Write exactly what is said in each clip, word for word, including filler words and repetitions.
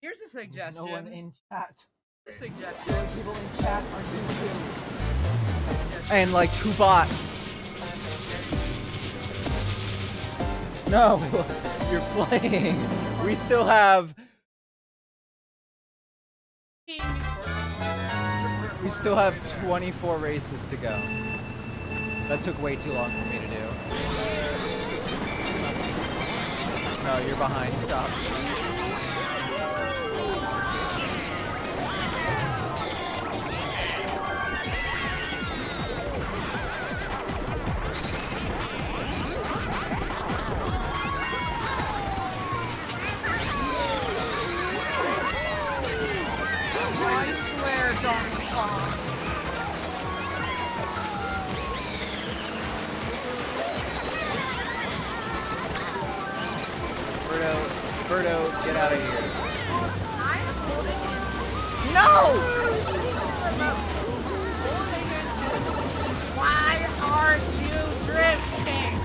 Here's a suggestion. There's no one in chat. Suggestion. The only people in chat are you two. And like two bots. No, you're playing. We still have. We still have twenty-four races to go. That took way too long for me to do. No, you're behind. Stop. Birdo, get out of here. I'm holding it. No! Why aren't you drifting?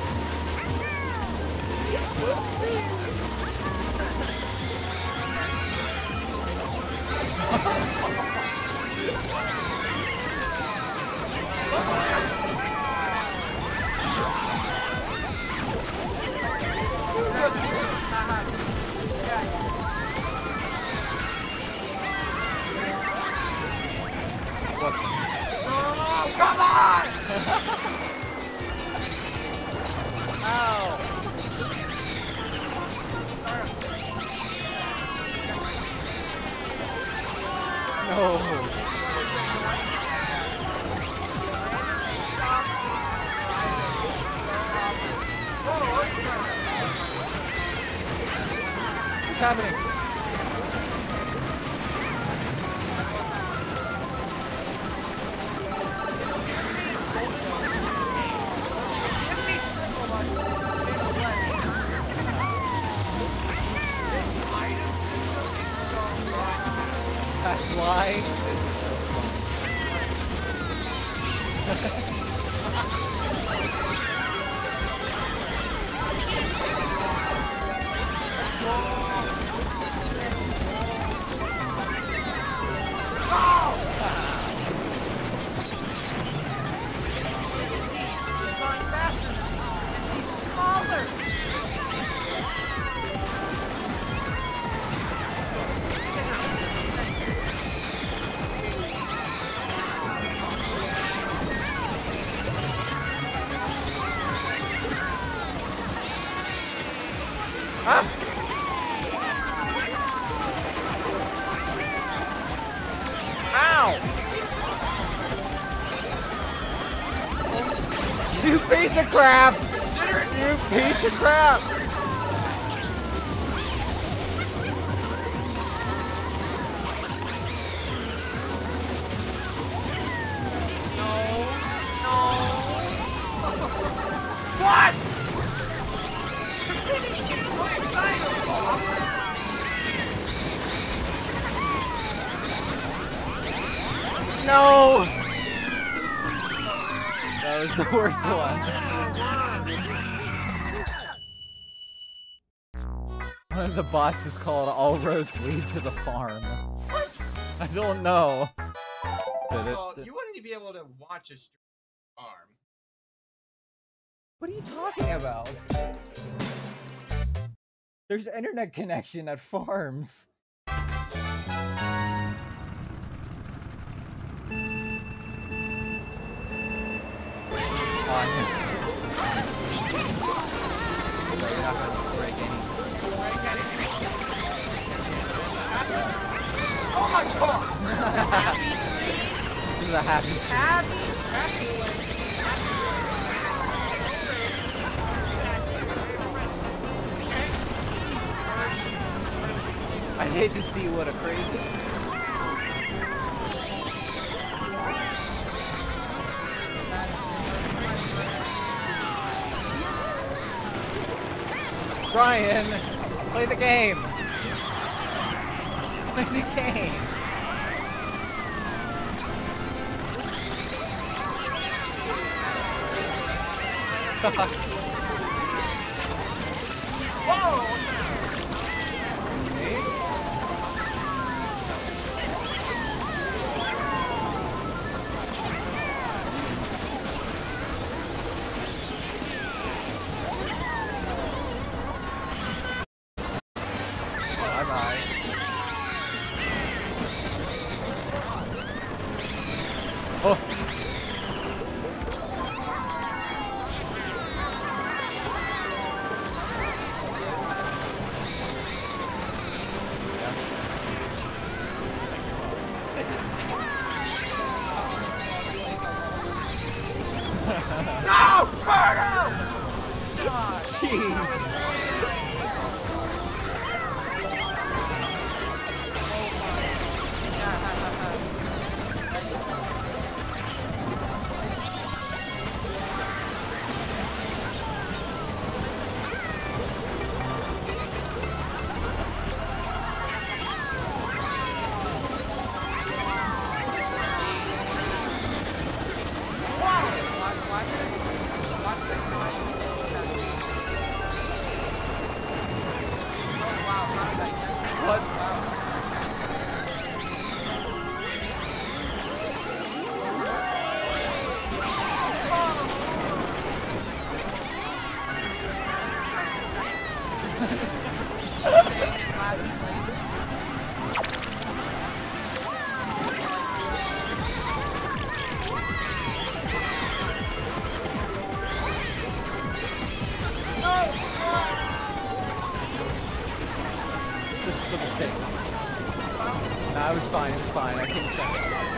What? Oh, come on! Ow! No! What's happening? That's why this is so Ah! Ow! You piece of crap! You piece of crap! No, no. What? No! That was the worst one. One of the bots is called All Roads Lead to the Farm. What? I don't know. Well, you wouldn't be able to watch a stream farm. What are you talking about? There's internet connection at farms. Oh, I missed it. You're not gonna break any. Oh my god! This is a happy stream. Happy, happy, I'd hate to see what a crazy stream. Bryan, play the game. Play the game. Stop. Whoa! Bye. Oh. No! Cargo! Jeez. What? This was a mistake. Nah, it was fine, it was fine. I came second.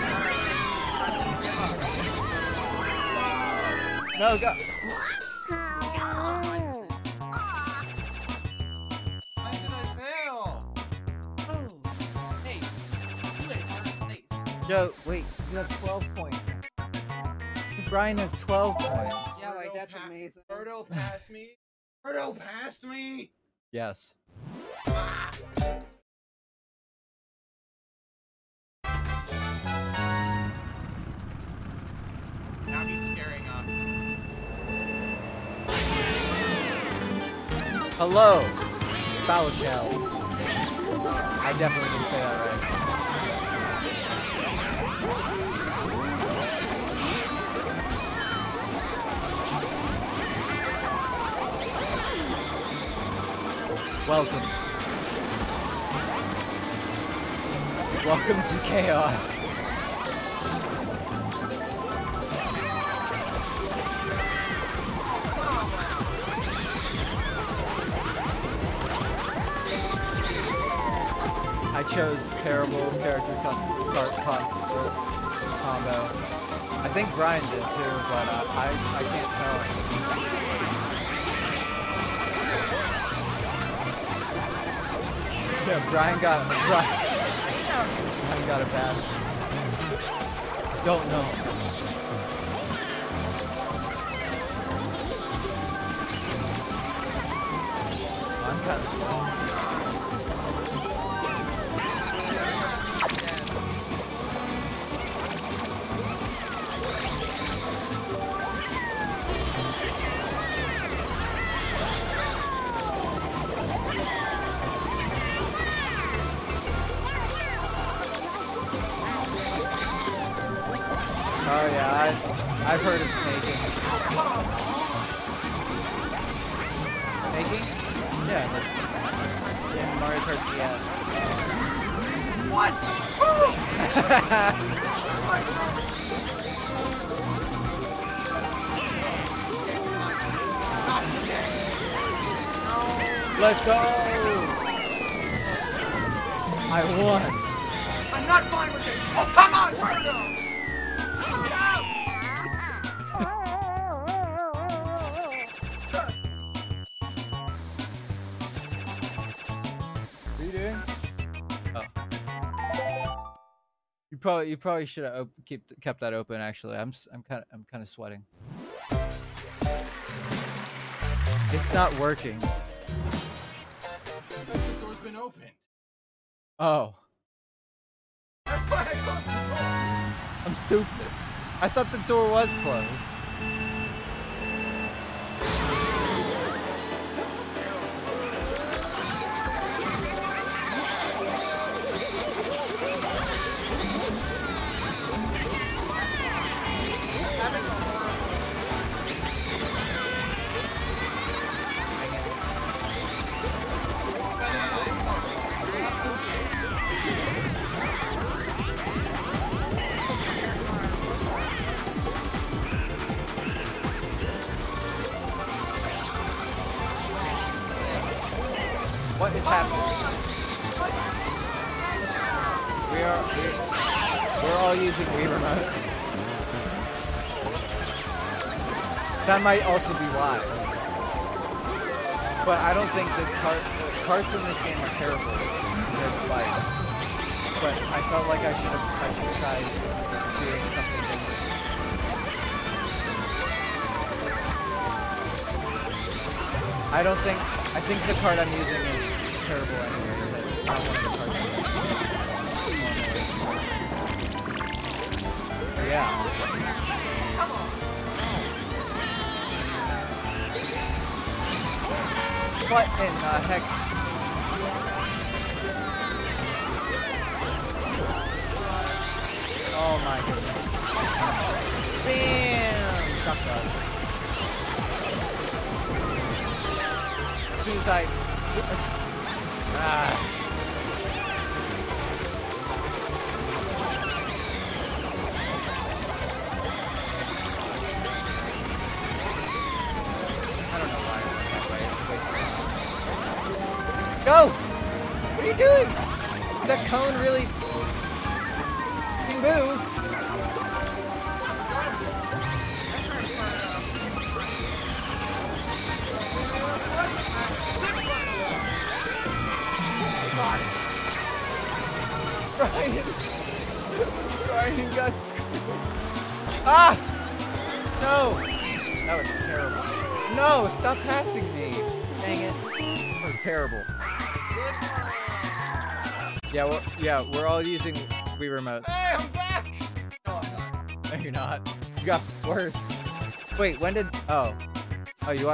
No, go. Why did I fail? Oh, hey. Wait, Yo, wait, you have twelve points. Bryan has twelve points. yeah, like that's amazing. Birdo passed me. Birdo passed me. Yes. Ah. Now he's scaring up. Hello, foul shell. I definitely didn't say that right. Welcome. Welcome to chaos. I chose terrible character Kart combo. I think Bryan did too, but uh, I I can't tell. Yeah, Bryan got Bryan, Bryan got a bad. Don't know. I'm kind of slow. Oh yeah, I, I've heard of snaking. Snaking? Yeah, like in Mario Kart D S. What? Let's go! I won. I'm not fine with this. Oh, come on, Birdo! What are you doing? Oh. You probably you probably should have keep kept that open. Actually, I'm I'm kind of I'm kind of sweating. It's not working. The door's been opened. Oh. That's why I closed the door. I'm stupid. I thought the door was closed. What is happening? We are we, we're all using Wii remotes. That might also be why. But I don't think this cart carts in this game are terrible compared to bikes. But I felt like I should have I should have tried doing something different. I don't think I think the cart I'm using is terrible anyway. It's not one of the carts. But yeah. Come on. What in the heck? Oh my goodness. Bam! Shotgun. As soon as I... Ah. I don't know why I went that way. Go! What are you doing? Is that cone really... Can move? Bryan! Bryan got screwed. Ah! No! That was terrible. No! Stop passing me! Dang it. That was terrible. Yeah, we're, yeah, we're all using Wii remotes. Hey, I'm back! No, I'm not. No, you're not. You got worse. Wait, when did... Oh. Oh, you are...